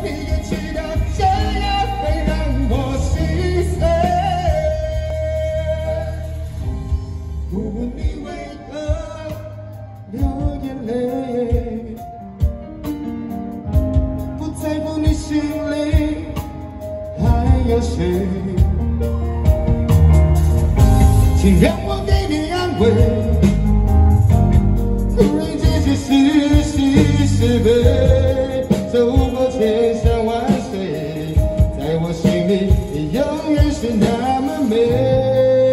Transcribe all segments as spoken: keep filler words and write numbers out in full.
你也知道这样会让我心碎。我问你为何流眼泪，不在乎你心里还有谁？请让我给你安慰，无论这些是喜是悲，走过千山万水，在我心里你永远是那么美。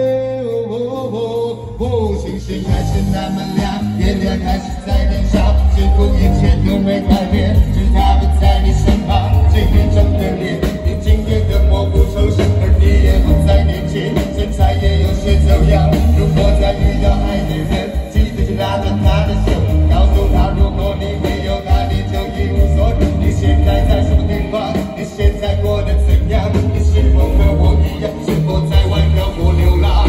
星星还是那么亮，月亮还是在燃烧，似乎一切都没改变，只他不在你身旁。记忆中的你，你今天跟我不抽象，而你也不再年轻，身材也有些走样。如果再遇到爱的人，记得去拉着他的手，告诉他如果你没有他，你就一无所有。你现在在什么地方？你现在过得怎样？你是否和我一样，是否在外漂泊流浪？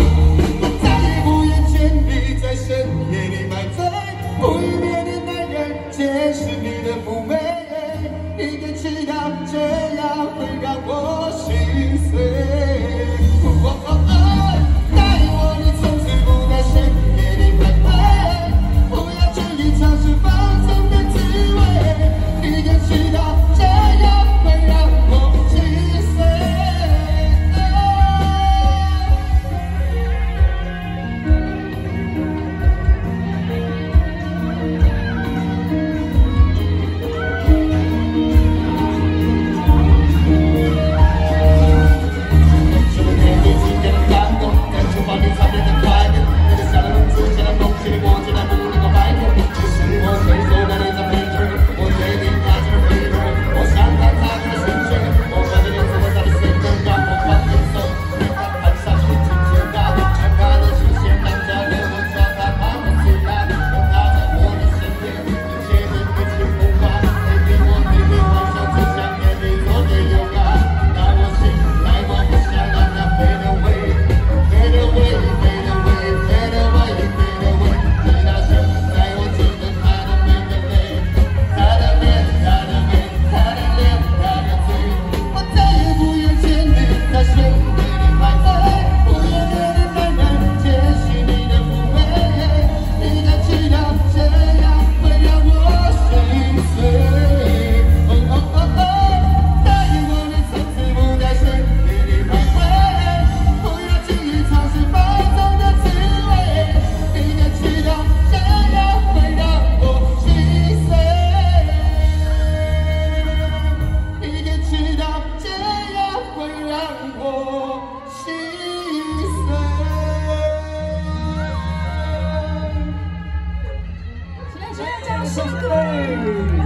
不一面的男人，见识你的妩媚，你可知道这样会让我心碎。哦哦哦，答应我，你从此不在深夜里徘徊，不要轻易尝试放纵的滋味，你可知道这样会让我心碎。 现在这样，谢谢各位。